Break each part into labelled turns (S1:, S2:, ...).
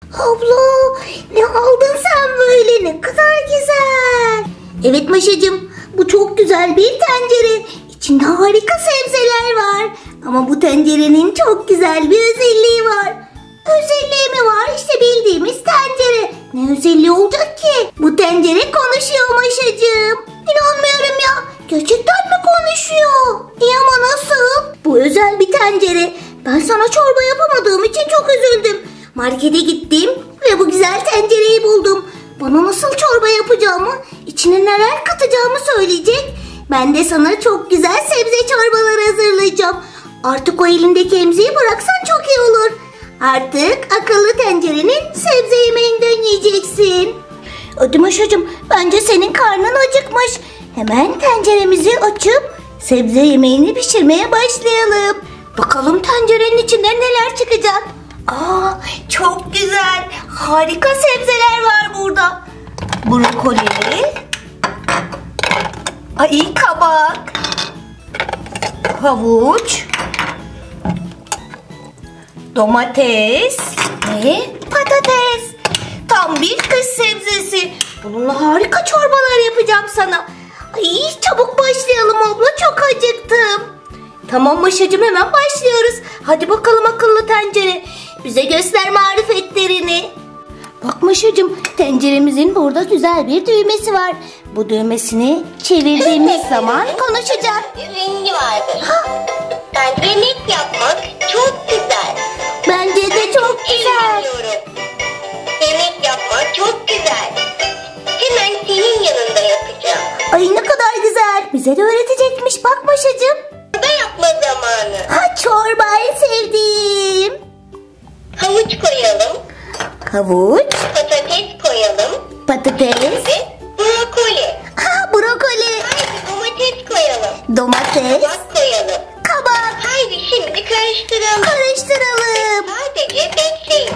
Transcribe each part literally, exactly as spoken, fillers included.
S1: Abla, ne aldın sen böyle? Ne kadar güzel. Evet Maşacığım, bu çok güzel bir tencere. İçinde harika sebzeler var. Ama bu tencerenin çok güzel bir özelliği var. Özelliği mi var? İşte bildiğimiz tencere. Ne özelliği olacak ki? Bu tencere konuşuyor Maşacığım. İnanmıyorum ya. Gerçekten mi konuşuyor? İyi ama nasıl? Bu özel bir tencere. Ben sana çorba yapamadığım için çok üzüldüm. Markete gittim ve bu güzel tencereyi buldum. Bana nasıl çorba yapacağımı, içine neler katacağımı söyleyecek. Ben de sana çok güzel sebze çorbaları hazırlayacağım. Artık o elindeki emziği bıraksan çok iyi olur. Artık akıllı tencerenin sebze yemeğinden yiyeceksin. Hadi Maşacığım, bence senin karnın acıkmış. Hemen tenceremizi açıp sebze yemeğini pişirmeye başlayalım. Bakalım tencerenin içinden neler çıkacak. Aa, çok güzel. Harika sebzeler var burada. Brokoli, ay kabak, havuç, domates ve patates. Tam bir kış sebzesi. Bununla harika çorbalar yapacağım sana. Ay, çabuk başlayalım abla, çok acıktım. Tamam Maşacığım, hemen başlıyoruz. Hadi bakalım akıllı tencere, bize göster marifetlerini. Bak Maşacığım, tenceremizin burada güzel bir düğmesi var. Bu düğmesini çevirdiğimiz zaman konuşacak.
S2: Rengi vardır. Bence yemek yapmak çok güzel.
S1: Bence de çok güzel.
S2: Yemek yapmak çok güzel. Hemen senin yanında yapacağım.
S1: Ay ne kadar güzel. Bize de öğretecekmiş bak Maşacığım.
S2: Çorba yapma zamanı.
S1: Ha, çorba en sevdiğim.
S2: Havuç koyalım.
S1: Havuç.
S2: Patates koyalım.
S1: Patates.
S2: Ve brokoli.
S1: Ha, brokoli.
S2: Haydi domates koyalım.
S1: Domates.
S2: Kabak koyalım.
S1: Kabak.
S2: Haydi şimdi karıştıralım.
S1: Karıştıralım.
S2: Sadece bekleyin.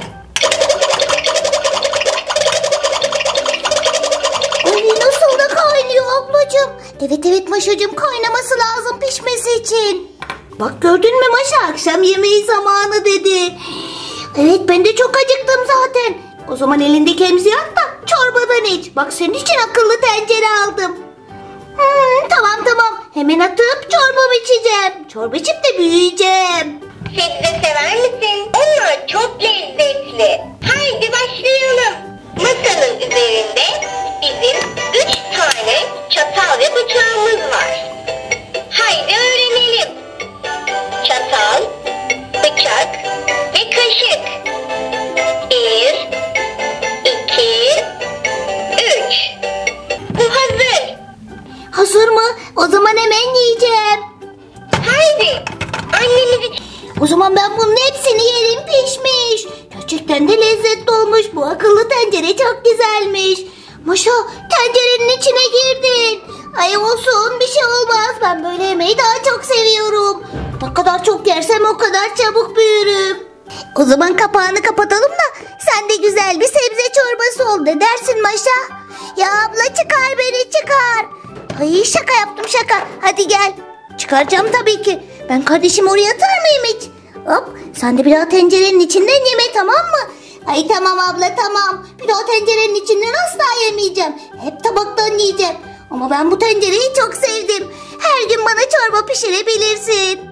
S1: Ay, nasıl da kaynıyor ablacığım. Evet evet Maşacığım, kaynaması lazım pişmesi için. Bak gördün mü Maşa, akşam yemeği zamanı dedi. Evet, ben de çok acıktım zaten. O zaman elindeki emziği at da çorbadan iç. Bak senin için akıllı tencere aldım. Hmm, tamam tamam, hemen atıp çorbamı içeceğim. Çorba içip de büyüyeceğim.
S2: Sebze sever misin? Onlar çok lezzetli. Haydi başlayalım. Masanın üzerinde bizim üç tane çatal ve bıçağımız var. Haydi öğrenelim. Çatal, bıçak ve kaşık. Bir, iki, üç. Bu hazır.
S1: Hazır mı? O zaman hemen yiyeceğim.
S2: Haydi. Annemizi...
S1: O zaman ben bunun hepsini yerim, pişmiş. Gerçekten de lezzetli olmuş. Bu akıllı tencere çok güzelmiş. Maşa, tencerenin içine girdin. Ay olsun, bir şey olmaz. Ben böyle yemeği daha çok seviyorum. Ne kadar çok yersem o kadar çabuk büyürüm. O zaman kapağını kapatalım da sen de güzel bir sebze çorbası ol. Ne dersin Maşa? Ya abla, çıkar beni, çıkar. Ay şaka yaptım, şaka. Hadi gel. Çıkaracağım tabii ki. Ben kardeşimi oraya atar mıyım hiç? Hop, sen de bir daha tencerenin içinden yeme, tamam mı? Ay tamam abla, tamam. Bir daha tencerenin içinden asla yemeyeceğim. Hep tabaktan yiyeceğim. Ama ben bu tencereyi çok sevdim. Her gün bana çorba pişirebilirsin.